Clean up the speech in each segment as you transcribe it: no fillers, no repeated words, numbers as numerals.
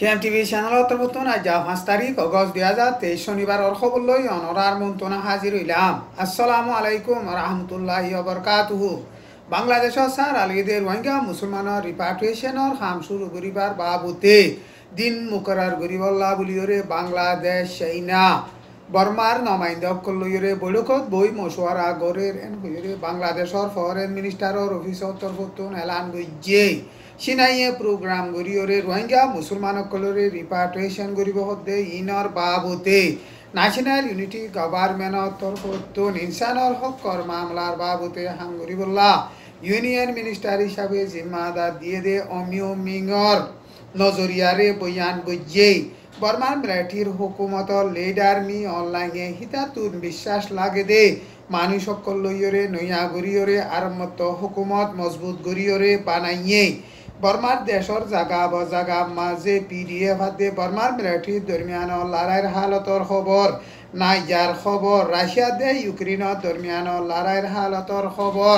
টিএমটিভি channel অন্তর্ভুক্ত আজ 5 তারিখ অগস্ট 2023 শনিবার খবর লই অনরার মন্তনা হাজির হইলাম। আসসালামু আলাইকুম রহমতুল্লাহি ওবরকাতুহু। বাংলাদেশের সার আলিদের রোহিঙ্গা মুসলমানের রিপাট্রিয়েশনের কাম শুরু করিবার বাবুতে দিন মুকরার করিবল্লা বলিওরে বাংলাদেশ সেনা বর্মার নমাইন্দকল লইরে বৈঠকত বই মশওয়ারা গড়ের এন হইরে বাংলাদেশের ফরেন মিনিস্টারের অফিসর তরফতুন এলান গইজে সিনাইয়ে প্রোগ্রাম গরিয়রে রোহিঙ্গা মুসলমানসকলরে রিপাট্রিয়েশন গরিব হতে ইনর বাবুতে ন্যাশনাল ইউনিটি গভর্নমেন্টর তরফতুন ইনসানর হকর মামলার বাবুতে হাঙ্গরিবল্লা ইউনিয়ন মিনিস্টার হিসাবে জিম্মাদার দিয়ে দে অমিও মিঙর নজরিয়ারে বয়ান গজ্জে বর্মার মিলিটারির হুকুমতর লিডার মি অনলাইনে হিতাতুন বিশ্বাস লাগে দে মানুষ সকল লইয়রে নয়া গরিয়রে আরমত হুকুমত মজবুত গরিয়রে বানাইয়ে বর্মার দেশর জাগা বজাগা মাঝে পিডিএফ হাতে বর্মার মিলিটারির দরমিয়ান লড়াইয়ের হালতর খবর নাইজার খবর রাশিয়া দে ইউক্রেনের দরমিয়ান লড়াইয়ের হালতর খবর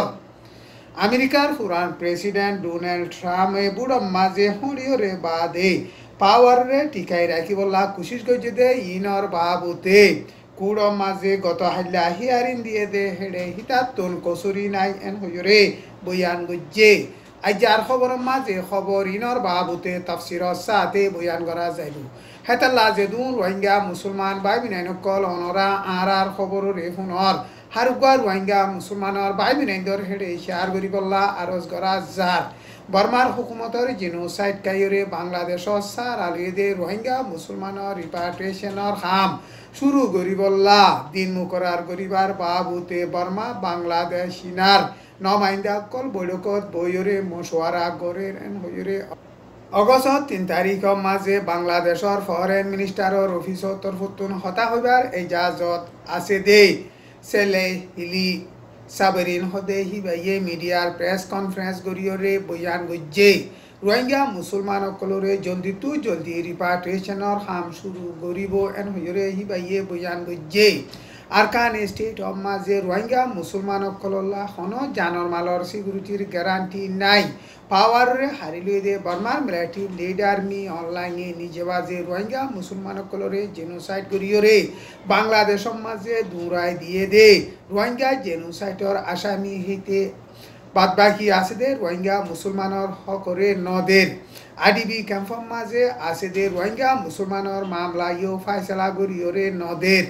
আমেরিকার পুরান প্রেসিডেন্ট ডোনাল্ড ট্রাম্প বুড়ো মাঝে হরিয়রে বাদে পাওয়ারে টিকাই রাখিবলা কোশিশ করছে দে ইনর বাবুতে কুড়ো মাঝে গত হাল্লা হিয়ারিন দিয়ে দে হেডে হিতাতুন কসুরি নাই এন হইরে বয়ান গজ্জে আইজার খবর মাঝে খবর ইনর বাবুতে তাফসিরর সাথে বয়ান করা যাইব হেতাল্লা যেদুন রোহিঙ্গা মুসলমান ভাই বিনাইনকল অনরা আর খবর রে হুনর হারুগার রোহিঙ্গা মুসলমানের ভাই বিনাইন্দর হেডে শেয়ার করিবল্লা আরজ করা যার বর্মার হুকুমতর জেনোসাইড কাইরে বাংলাদেশর সার আলিদে রোহিঙ্গা মুসলমানের রিপাট্রিয়েশনের কাম শুরু করিবল্লা দিন মুকরার করিবার বাবুতে বর্মা বাংলাদেশ সিনার নমাইন্দাকল বৈঠকত বইরে মশওয়ারা গড়ের এন হইরে অগস্ট 3 তারিখের মাঝে বাংলাদেশের ফরেন মিনিস্টারের অফিসর তরফতুন হতা হইবার এজাজত আছে দে সেলে হিলি সাবরিন হদে হিবাইয়ে মিডিয়ার প্রেস কনফারেন্স গরিয়রে বয়ান গজ্জে রোহিঙ্গা মুসলমানসকলরে জলদি রিপাট্রিয়েশনের কাম শুরু করিব এন হইরে হিবাইয়ে বয়ান গজ্জে আরকান স্টেট অফ মাঝে রোহিঙ্গা মুসলমানসকলল্লা কোনো জানর মালর সিকিউরিটির গ্যারান্টি নাই পাওয়ারে হারিলে দে বর্মার মিলিটারি লিডার মি অনলাইনে নিজে বাজে রোহিঙ্গা মুসলমানসকলরে জেনোসাইড করিয়রে বাংলাদেশের মাঝে দৌড়াই দিয়ে দে রোহিঙ্গা জেনোসাইডর আসামি হইতে বাদবাকি আছে দে রোহিঙ্গা মুসলমানের হকরে নদের আইডিবি ক্যাম্পের মাঝে আছে দে রোহিঙ্গা মুসলমানের মামলা ইও ফাইসলা করিয়রে নদের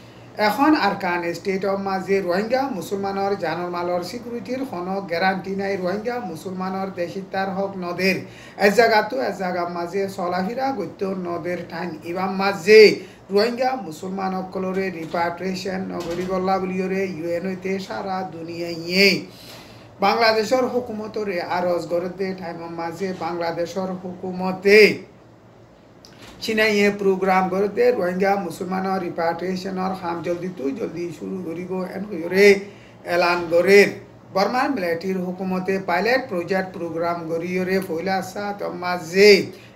এখন আরকান স্টেট অফ মাঝে রোহিঙ্গা মুসলমানের জানর মালর সিকিউরিটির কোনো গ্যারান্টি নাই রোহিঙ্গা মুসলমানের দেশিতার হক নদের এক জায়গা মাঝে চলাফিরা গত্য নদের ঠাইন ইবাম মাঝে রোহিঙ্গা মুসলমানসকলরে রিপাট্রিয়েশন নগরিবল্লা বলিয়রে ইউএন হইতে সারা দুনিয়ায় বাংলাদেশের হুকুমতরে আরজ গড়তে ঠাইমের মাঝে বাংলাদেশের হুকুমতে চিনাইয়ে প্রোগ্রাম করতে রোহিঙ্গা মুসলমানের রিপাট্রিয়েশনের কাম জলদি শুরু করিব এন হইরে এলান গড়ের বর্মার মিলিটারির হুকুমতে পাইলট প্রজেক্ট প্রোগ্রাম গড়িয়রে ফইলা সাত মাঝে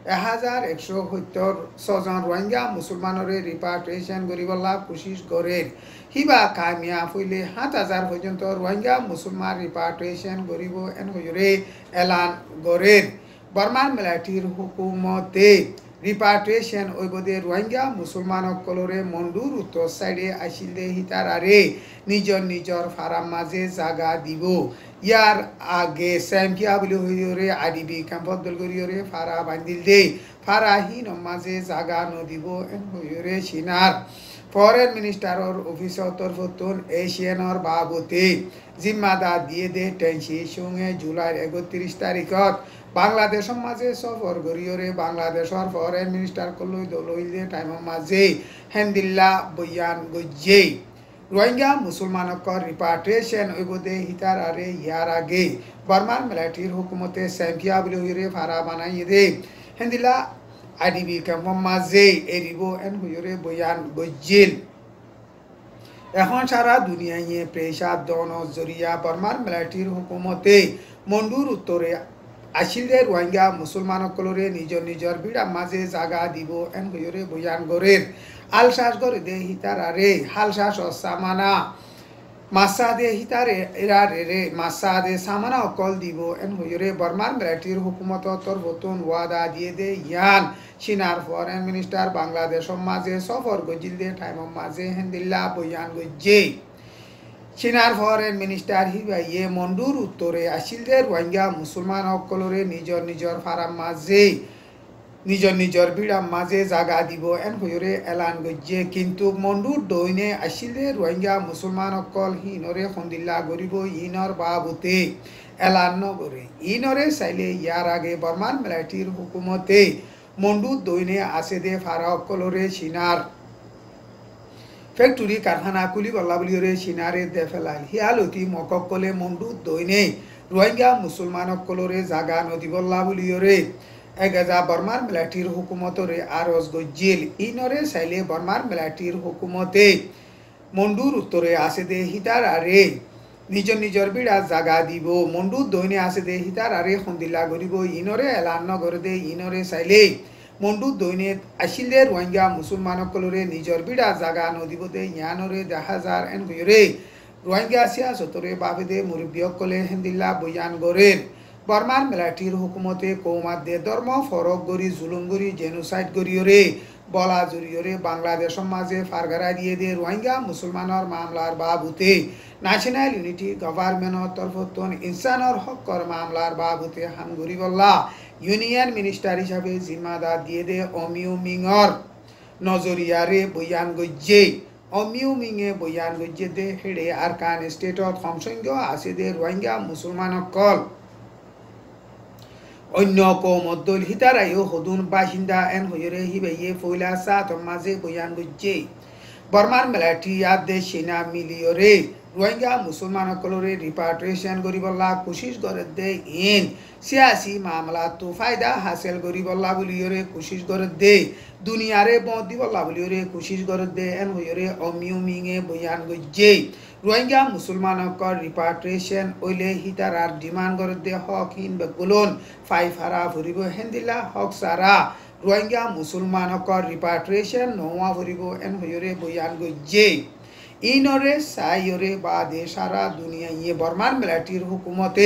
1176 জন রোহিঙ্গা মুসলমানরে রিপাট্রিয়েশন করিবল্লা কোশিশ গড়ের হিবা কামিয়া ফইলে 7000 পর্যন্ত রোহিঙ্গা মুসলমান রিপাট্রিয়েশন করিব এন হইরে এলান গড়ের বর্মার মিলিটারির হুকুমতে রিপাট্রিয়েশন ওইবদে রোহিঙ্গা মুসলমানসকলরে মন্ডুর উত্তর সাইডে আসিলে হিতারারে নিজর ফারাম মাঝে জাগা দিব ইয়ার আগে স্যামকিয়া বলে হইরে আইডিবি ক্যাম্পত দল করিয়রে ফারা বান্ধিল দে ফারাহীন মাঝে জাগা নদিব এন হইরে সিনার ফরেন মিনিস্টারের অফিসর তরফতুন এশিয়ানর বাবুতে জিম্মাদার দিয়ে দে টেনসি সঙ্গে জুলাই 31 তারিখত বাংলাদেশের মাঝে সফর করিয়রে বাংলাদেশের ফরেন মিনিস্টার কলই দলইলে টাইমের মাঝে হেন্দিল্লা বয়ান গজ্জে রোহিঙ্গা মুসলমানকর রিপাট্রিয়েশন ওইবদে হিতার আরে ইয়ার আগে বর্মার মিলিটারির হুকুমতে স্যাম্পিয়া বলে হইরে ফারা বানাইয়ে দে হেন্দিল্লা আইডিবি ক্যাম্পের মাঝে এরিব এন হইরে বয়ান গজ্জিল এখন সারা দুনিয়ায় প্রেসার দন জরিয়া বর্মার মিলিটারির হুকুমতে মন্ডুর উত্তরে আসিলে রোহিঙ্গা মুসলমানসকলরে নিজর বিড়া মাঝে জাগা দিব এন হইরে বয়ান গড়ের আলশ্বাস করে দে হিতার আরে হালশ্বাস সামানা মাসাদে হিতারে এরারে রে মাসাদে সামানা অকল দিব এন হইরে বর্মার মিলিটারির হুকুমত তরফতুন ওয়াদা দিয়ে দে ইয়ান চীনার ফরেন মিনিস্টার বাংলাদেশ মাঝে সফর গজিল দে টাইম মাঝে হেন্দিল্লা বয়ান গজ্জে চীনার ফরেন মিনিস্টার হিবাইয়ে মন্ডুর উত্তরে আসিল দে রোহিঙ্গা মুসলমান অকলরে নিজর নিজর ফারাম মাঝে নিজর নিজর বিড়াম মাঝে জাগা দিব এন হইরে এলান গজ্জে কিন্তু মন্ডুর দৈনে আসিলে রোহিঙ্গা মুসলমান অকল হিনরে খন্দিল্লা গরিব ইনর বাবুতে এলান নগরে ইনরে চাইলে ইয়ার আগে বর্মান মিলিটারির হুকুমতে মন্ডুর দৈনে আছে দে ফারা অকলরে চীনার ফ্যাক্টরি কারখানা কুলি বল্লা বলিরে চীনারে দে ফেলাল হিয়ালতি মককলে মন্ডুর দৈনে রোহিঙ্গা মুসলমান অকলরে জাগা নদী বল্লা বলিরে এগেজা বর্মার মিলিটারির হুকুমতরে আরজ গজ্জিল ইনরে চাইলে বর্মার মিলিটারির হুকুমতে মন্ডুর উত্তরে আছে দে হিতার আরে নিজর নিজর বিড়া জাগা দিব মন্ডুর দৈনে আছে দে হিতার আরে খন্দিল্লা গরিব ইনরে এলান নগর দে ইনরে চাইলে মন্ডুর দৈনে আসিলে রোহিঙ্গা মুসলমান সকলরে নিজর বিড়া জাগা নদিব দে ইয়ানরে দেখা যার এন গরে রোহিঙ্গা সিয়াসতরে বাবে দে মুরব্বী সকলে হেন্দিল্লা বয়ান গরের বর্মার মিলিটারির হুকুমতে কৌমাত দে ধর্ম ফরক গরি জুলুম গরি জেনোসাইড গরিয়রে বলা জড়িয়রে বাংলাদেশ মাঝে ফারগারা দিয়ে দে রোহিঙ্গা মুসলমানের মামলার বাবুতে ন্যাশনাল ইউনিটি গভর্নমেন্টর তরফতন ইনসানর হকর মামলার বাবুতে হামগুরি বল্লা ইউনিয়ন মিনিস্টার হিসাবে জিম্মাদার দিয়ে দে অমিউ মিংর নজরিয়ারে বয়ান গজ্জে অমিউ মিঙে বয়ান গজ্জে দে হেড়ে আরকান স্টেটত সংসংঘ আছে দে রোহিঙ্গা মুসলমান কল অন্য কৌমদ্দল হিতারাইও হদুন বাসিন্দা এন হইরে হিবাইয়ে ফইলা সাত মাঝে বয়ান গজ্জে বর্মার মিলিটারি আদে সেনা মিলিয়রে রোহিঙ্গা মুসলমান সকলরে রিপাট্রিয়েশন করিবল্লা কোশিশ করে দে ইন সিয়াসি মামলা তো ফায়দা হাসিল করিবল্লা বলিয়রে কোশিশ করে দে দুনিয়ারে বদ দিবল্লা বলিয়রে কোশিশ করে দে এন হইরে অমিউ মিঙে বয়ান গজ্জে রোহিঙ্গা মুসলমানকর রিপাট্রিয়েশন ওইলে হিতার আর ডিমান্ড করে দে হক হিন বেগুলন ফাইফারা ফুরিব হেন্দিল্লা হক সারা রোহিঙ্গা মুসলমানকর রিপাট্রিয়েশন নোয়া ফুরিব এন হইরে বয়ান গজ্জে ইনরে সাইরে বাদে সারা দুনিয়া ইয়ে বর্মার মিলিটারির হুকুমতে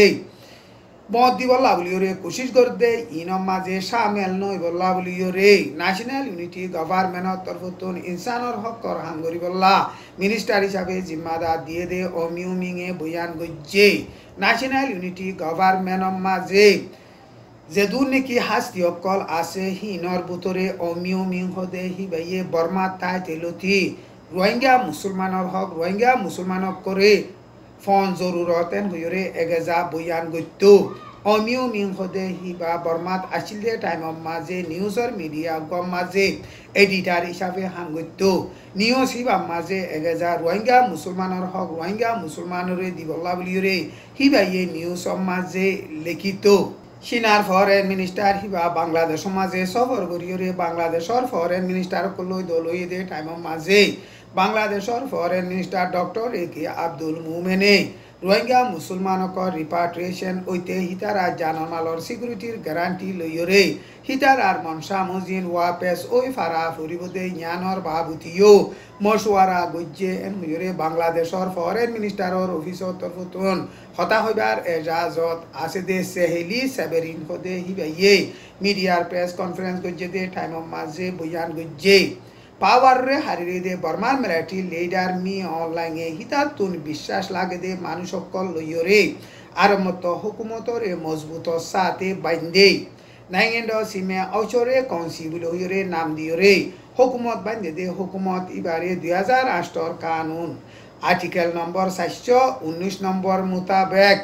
মত দিবল্লা বলিওরে কোশিশ করে দে ইনম মাঝে সামেল নই বল্লা বলিওরে ন্যাশনাল ইউনিটি গভর্নমেন্টর তরফতুন ইনসানর হকর হাঙ্গরি বল্লা মিনিস্টার হিসাবে জিম্মাদার দিয়ে দে অমিউ মিঙে বয়ান গজ্জে ন্যাশনাল ইউনিটি গভর্নমেন্টর মাঝে যেদুর নাকি হাস্তি অকল আছে হিনর বুতরে অমিউ মিং হদে হিবাইয়ে বর্মা তাই তেলতি রোহিঙ্গা মুসলমানের হক রোহিঙ্গা মানক করে ফোন জরুরত এন হইরে এগেজা বয়ান গত্য অমিউ মিং হদে হিবা বর্মাত আসিল দে টাইমর মাঝে নিউজর মিডিয়া গম মাঝে এডিটার হিসাবে হাঙ্গত্য নিউজ হিবা মাঝে এগেজা রোহিঙ্গা মুসলমানের হক রোহিঙ্গা মুসলমানরে দিবল্লা বলিরে হিবাইয়ে নিউজর মাঝে লিখিত চীনার ফরেন মিনিস্টার হিবা বাংলাদেশ মাঝে সফর করিয়রে বাংলাদেশের ফরেন মিনিস্টার কলৈ দলই দে টাইমর মাঝে বাংলাদেশের foreign minister doctor A K Abdul মোমেনে রোহিঙ্গা মুসলমানকর রিপাট্রিয়েশন ওইতে হিতার আর জানমালর সিকিউরিটির গ্যারান্টি লইয়রে হিতার আর মনসা মজিন ওয়াপেস ওই ফারা ফুরিবদে জ্ঞানর বাবুতিও মশওয়ারা গজ্জে এন হইরে বাংলাদেশের ফরেন মিনিস্টারর অফিসর তরফতুন হতা হইবার এজাজত আছে দে সেহেলি সেবেরিন হদে হিবাইয়ে মিডিয়ার প্রেস কনফারেন্স গজ্জে দে টাইমর মাঝে বয়ান গজ্জে পাওয়ার রে হারিয়ে দে বর্মার মিলিটারি লিডার মি অনলাইনে হিতাতুন বিশ্বাস লাগে দে মানুষ সকল লইয়রে আর মতো হুকুমতরে মজবুত সাথে বাইন্দে নাইগেন্ড সিমে অচরে কনসিবল হইরে নাম দিয়রে হুকুমত বাইন্দে দে হুকুমত এবারে 2008 কানুন আর্টিকেল নম্বর 719 নম্বর মোতাবেক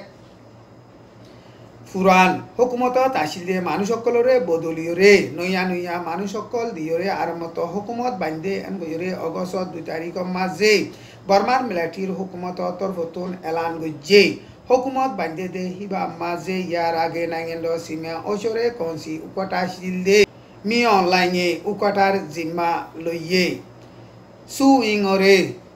ফুরান হুকুমতত আসিলে মানুষ সকলরে বদলিয়রে নইয়া নইয়া মানুষ সকল দিয়রে আর মতো হুকুমত বান্ধে এন বইরে অগস্ট 2 তারিখ মাঝে বর্মার মিলিটারির হুকুমত তরফতুন এলান গজ্জে হুকুমত বান্ধে দে হিবা মাঝে ইয়ার আগে নাইগেন্ড সিমা ওচরে কনসি উকটা আসিল দে মি অনলাইনে উকটার জিম্মা লইয়ে সুইংরে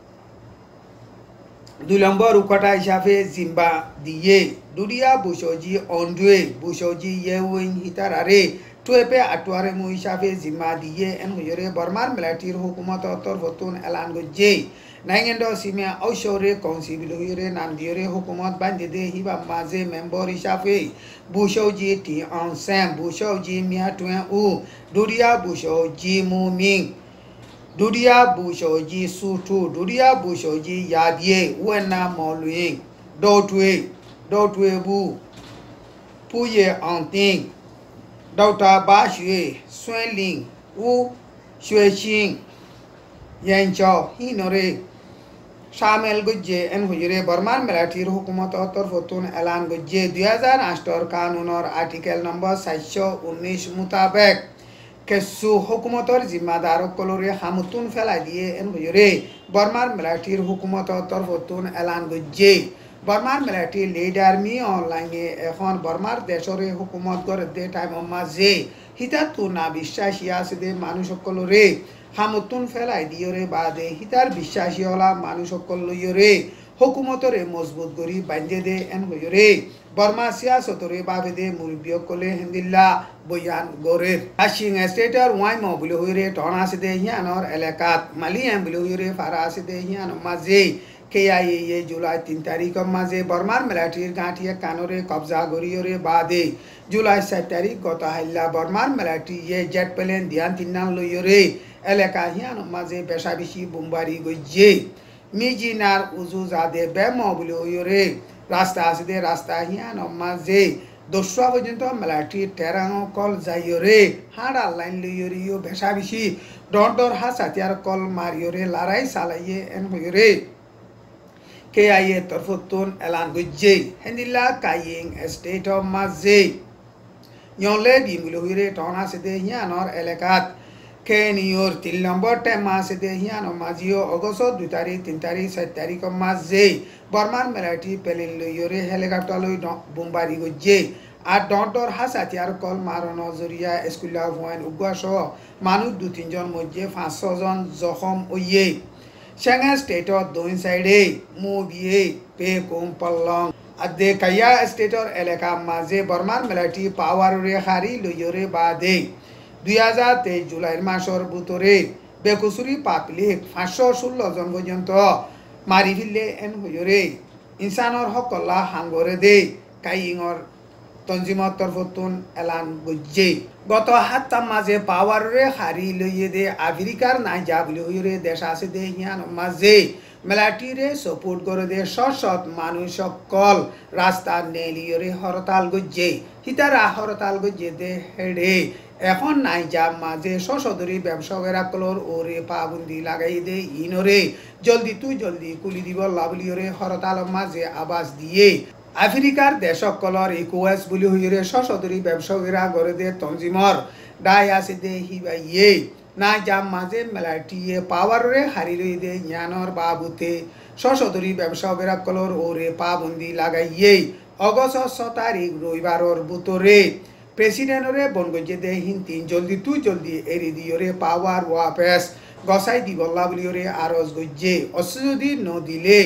2 নম্বর উকটা হিসাবে জিম্বা দিয়ে দুরিয়া বুসজি অন্ডুয়ে বুসজি ইয়েউইং হিতারারে টুয়েপে আটুয়ারে মু হিসাবে জিম্মা দিয়ে এন হইরে বর্মার মিলিটারির হুকুমত তরফতুন এলান গজ্জে নাইগেন্ড সিমে ঔষরে কনসিবিলরে নাম দিয়রে হুকুমত বান্ধে দে হিবা মাঝে মেম্বর হিসাবে বুশৌজি টি অনসেম বুশৌজি মিয়া টুয়ে উ দুরিয়া বুশৌজি মুমিং দুরিয়া বুশৌজি সুটু দুরিয়া বুশৌজি ইয়াদিয়ে ওয়েনা মলুইং দৌটুয়ে বু পুয়ে অন্তিং দৌটা বাশুয়ে সুয়েলিং উ শুয়েছিং ইয়ানচাও হিনরে शामिल गुज्जे एन हुजरे बर्मान मिलिट्री हुकूमत तरफतुन ऐलान गुज्जे 2008 कानून और आर्टिकल नंबर 719 मुताबिक केसु हुकूमतर जिम्मेदार कलोरे हामुतुन फैला दिए एन हुजरे बर्मान मिलिट्री हुकूमत तरफतुन ऐलान गुज्जे बर्मान मिलिट्री लिडार मी ऑनलाइन এখন बर्मार देशरे हुकूमत गरे दे टाइम माजे हितातु ना বিশ্বাসিয়া আছে মানুষ সকলরে হামতুন ফেলাই দিয়রে বাদে হিতার বিশ্বাসী হলা মানুষ সকল লইয়রে হুকুমতরে মজবুত করি বান্ধে দে এন হইরে বর্মা সিয়াসতরে বাবে দে মুরবিয় কলে হিন্দিল্লা বয়ান গরের আশিং স্টেটার ওয়াই মবুলে হইরে টন আছে দে হিয়ানর এলাকাত মালি এম বলে হইরে ফারা আছে দে হিয়ান মাঝে KIA जुलाई 3 तारीख माजे बर्मार मिलिट्रीर गांठिया कानोरे कब्जा गरियोरे बादे जुलाई 7 तारीख गत हाइला बर्मार मिलिट्री जेट प्लेन ध्यान तिन्नान लइयोरे एलाका हियान माजे बेसाबिसी बुमबारी गइजे मिजिनार उजु जादे बेमो बुले हइयोरे रास्ता आसे रास्ता हियान माजे दोस्रा पर्यন্ত मिलिट्री टेरांगो कल जाइयोरे हाड़ा लाइन लइयोरियो बेसाबिसी डर हासातियार कल मारियोरे लड़ाई सालाइए एन हइयोरे KIA तरफतुन ऐलान गुज्जे हिंदिला काइंग स्टेट ऑफ माजे योले बिमुलुरे टोना से दे हियानर एलाकात केनियोर 3 नंबर टेमा से दे हियानो माजियो अगस्त 2 तारीख 3 तारीख 7 तारीख माजे बर्मान मिलिट्री पेलिन लइयोरे हेलिकप्टर लइ बुमबारी गुज्जे আর ডর হাসাতিয়ার কল মারণ জরিয়া স্কুলা ভয়েন উগাসহ মানুষ 2-3 জন মধ্যে 5-6 জন জখম হইয়ে Shanghai state of doing side movie pe kumpalong adde kaya state or elaka maze Burman military power re khari loyore bade 2023 July মাসের ভিতরে বেকুসুরি পাবলিক 516 জন পর্যন্ত মারি ফেললে এন হইরে ইনসানর হকল্লা হাঙ্গরে দে কাইংর তঞ্জিমত তরফতুন এলান গুজ্জে গত হাত্তাম মাঝে পাওয়ারে হারি লইয়ে দে আফ্রিকার নাই যা বলে হইরে দেশ আছে দে হিয়ান মাঝে মিলিটারিরে সাপোর্ট করে দে সৎ মানুষ সকল রাস্তা নেলিয়রে হরতাল গুজ্জে হিতারা হরতাল গুজ্জে দে হেডে এখন নাই যা মাঝে সশদরি ব্যবসায়ীরা কলর ওরে পাবন্দি লাগাই দে ইনরে জলদি কুলি দিব লাভলিয়রে হরতাল মাঝে আবাস দিয়ে আফ্রিকার দেশকলর ইকোয়াস বলি হইরে সশদরি ব্যবসায়ীরা গড়ে দে তঞ্জিমর ডাই আছে দে হিবাইয়ে না জাম মাঝে মিলিটারিয়ে পাওয়ারে হারি লই দে জ্ঞানর বাবুতে সশদরি ব্যবসায়ীরা কলর ওরে পাবন্দি লাগাইয়ে অগস্ট 6 তারিখ রবিবারর ভিতরে প্রেসিডেন্টরে বনগজে দে হিন্তিন জলদি এরি দিয়রে পাওয়ার ওয়াপেস গসাই দিবল্লা বলিয়রে আরজ গজ্জে অসুদি নদিলে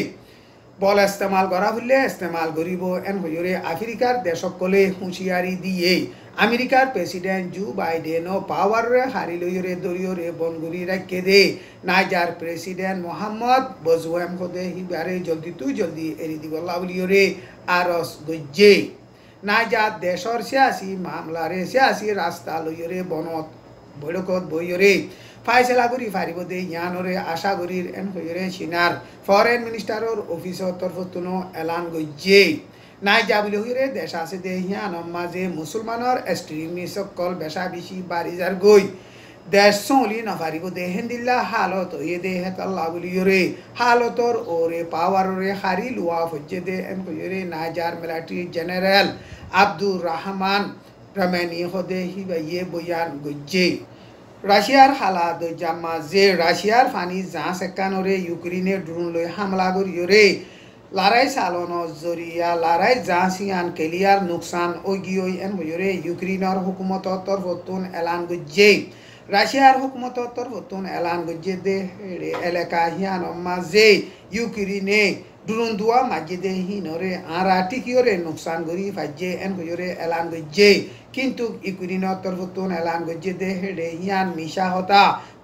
বল ইস্তেমাল করা হলে ইস্তেমাল করিব এন হইরে আফ্রিকার দেশকলে হুঁশিয়ারি দিয়ে আমেরিকার প্রেসিডেন্ট জো বাইডেন ও পাওয়ারে হারি লইরে দরিয়রে বনগুরি রাখে দে নাইজার প্রেসিডেন্ট মোহাম্মদ বজওয়াম খোদে হিবারে জলদি এরি দিবল্লা বলিয়রে আরস গজ্জে নাইজার দেশর সিয়াসি মামলারে সিয়াসি রাস্তা লইরে বনত বৈঠকত বইরে ফাইসলা করি ফারিব দে ইয়ানরে আশা করির এন হইরে সিনার ফরেন মিনিস্টারর অফিসর তরফতুনো এলান গজ্জে নাই যাবিলে হইরে দেশ আছে দে ইয়ান মাঝে মুসলমানর এক্সট্রিমিস্ট সকল বেশা বেশি বাড়িজার গই দেশ চলি নফারিব দে হিন্দিল্লা হালত হইয়ে দে হেতাল্লা বলিয়রে হালতর ওরে পাওয়াররে হারি লুয়া ফজ্জে দে এন হইরে Niger military general Abdur Rahman রামানি হদে হিবাইয়ে বয়ান গজ্জে রাশিয়ার হালাত জামা যে রাশিয়ার ফানি জাহাজ একানরে ইউক্রেনে ড্রোন লই হামলা করিয়রে লড়াই চালনৰ জরিয়া লড়াই জাহাজিয়ান কেলিয়ার নুকসান ওগিয়ই এন হইরে ইউক্রেনের হুকুমতর তরফতুন এলান গজ্জে রাশিয়ার হুকুমতর তরফতুন এলান গজ্জে দে এলাকা হিয়ান মাঝে ইউক্রেনে ড্রোন দুয়া মাঝে দে হিনরে আরা টিকিয়রে নুকসান করি ফাজে এন হইরে এলান গজ্জে কিন্তু ইউক্রেনের তরফতুন এলান গজ্জে দে হেডে হিয়ান মিশা হতা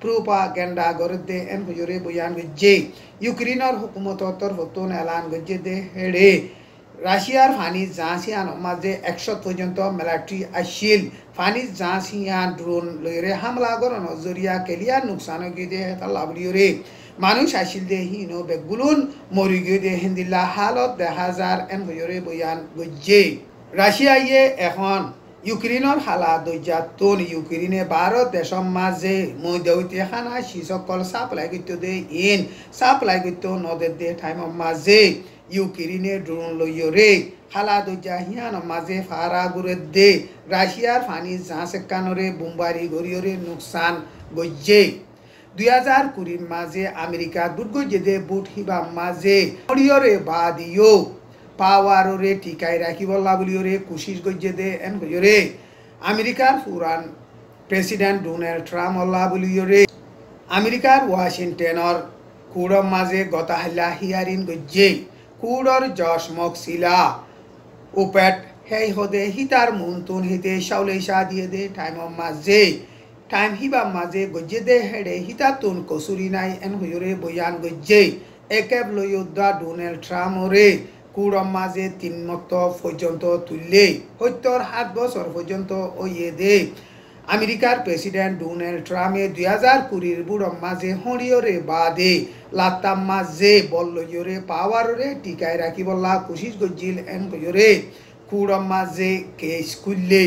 propaganda gorode en hujure boyan gje ইউক্রেনের হুকুমতর ফতুন এলান গজে দে হেড়ে রাশিয়ার ফানি জাঁসিয়ান মাঝে 100 পর্যন্ত মিলিটারি আসিল ফানি জাঁসিয়ান ড্রোন লইরে হামলা করন জরিয়া কেলিয়া নুকসান গিয়ে তাল্লাবলিওরে মানুষ আসিল দে হিনো বেগুলুন মরি গিয়ে দে হিন্দিল্লা হালত 1000 এন হইরে বয়ান গজে রাশিয়া ইয়ে এখন ইউক্রেনের হালা দৈজাতন ইউক্রেনে 12 দেশৰ মাঝে মধ্যৱৰ্তী খানা শিসকল সাপ্লাই করতে দে ইন সাপ্লাই করতে নদে দে টাইমৰ মাঝে ইউক্রেনে ড্রোন লইরে হালা দৈজা হিয়ান মাঝে ফারা গুরে দে রাশিয়ার ফানি জাঁচ কানরে বোমবারি গরিয়রে নুকসান গজ্জে 2020 মাঝে আমেরিকা দুর্গজে দে বুট হিবা মাঝে গরিয়রে বাদিও পাওয়ারে টিকাই রাখিবলা বুলিওরে কোশিশ গজ্জে দে এন গজরে আমেরিকার পুরান প্রেসিডেন্ট ডোনাল্ড ট্রাম্প অল্লা বুলিওরে আমেরিকার ওয়াশিংটনের কুড়ম মাঝে গতাহাল্লা হিয়ারিন গজ্জে কুড়র জশ মকসিলা উপেট হেই হদে হিতার মুনতুন হিতে শাউলেশা দিয়ে দে টাইম মাঝে টাইম হিবা মাঝে গজ্জে দে হেডে হিতাতুন কসুরি নাই এন হইরে বয়ান গজ্জে একেব লয়োদ্ধা ডোনাল্ড ট্রাম্পরে কুড়ম মাঝে 3 মত পর্যন্ত তুললে 7 বছর পর্যন্ত ওয়ে দে আমেরিকার প্রেসিডেন্ট ডোনাল্ড ট্রাম্পে 2020 বুড়ম মাঝে হরিয়রে বাদে লাতাম মাঝে বল্লয়রে পাওয়ারে টিকাই রাখিবলা কোশিশ গজ্জিল এন কয়রে কুড়ম মাঝে কেস কুললে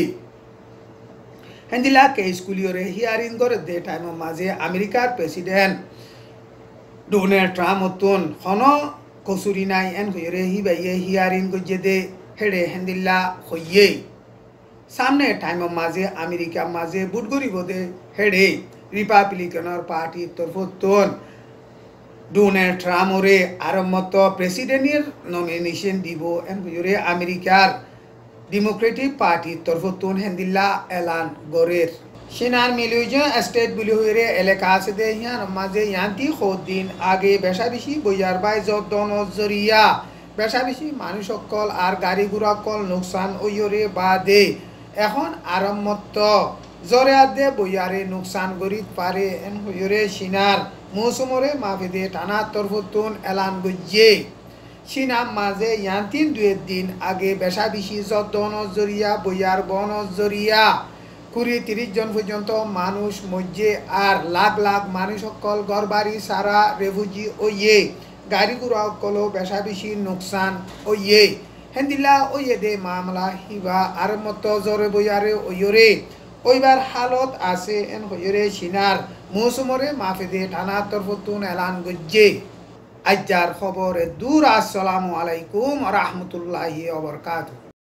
হেন্দিলা কেস কুলিয়রে হিয়ারিং করে দে টাইম মাঝে আমেরিকার প্রেসিডেন্ট ডোনাল্ড ট্রাম্প অতন হন কসুরি নাই এন হইরে হিবাইয়ে হিয়ারিং গজ্জে দে হেডে হেন্দিল্লা হইয়ে সামনে টাইম মাঝে আমেরিকা মাঝে বুট গরিব দে হেডে রিপাবলিকানের পার্টির তরফতন ডোনাল্ড ট্রাম্পরে আরম্ভত প্রেসিডেন্টের নমিনেশন দিব এন হইরে আমেরিকার ডেমোক্রেটিক পার্টির তরফতন হেন্দিল্লা এলান গরের সিনার মিলিউজন স্টেট বুলি হইরে এলাকা আছে দে ইয়ার মাঝে ইয়ান্তি দিন আগে বেশা বেশি বইয়ার বাই যদন জরিয়া বেশা বেশি মানুষ সকল আর গাড়ি ঘোড়া কল নুকসান ওইরে বাদে এখন আরম্ভত জরে আদে বইয়ারে নুকসান গরিত পারে এন হইরে সিনার মৌসুমরে মাফিদে টানা তরফতুন এলান গজ্জে সিনাম মাঝে ইয়ান্তিন 2 দিন আগে বেশা বেশি যদন জরিয়া বইয়ার বন জরিয়া 20-30 জন পর্যন্ত মানুষ মধ্যে আর লাখ লাখ মানুষ সকল ঘর বাড়ি সারা রেফুজি ওয়ে গাড়ি ঘোড়া সকল বেশা বেশি নুকসান ওয়ে হেন্দিল্লা ওয়ে দে মামলা হিবা আর মত জরে বইয়ারে ওয়রে ওইবার হালত আছে এন হইরে সিনার মৌসুমরে মাফিদে টানা তরফতুন এলান গজ্জে আজ্জার খবরে দূর আসসালামু আলাইকুম রাহমাতুল্লাহি ওয়া বারাকাতুহু।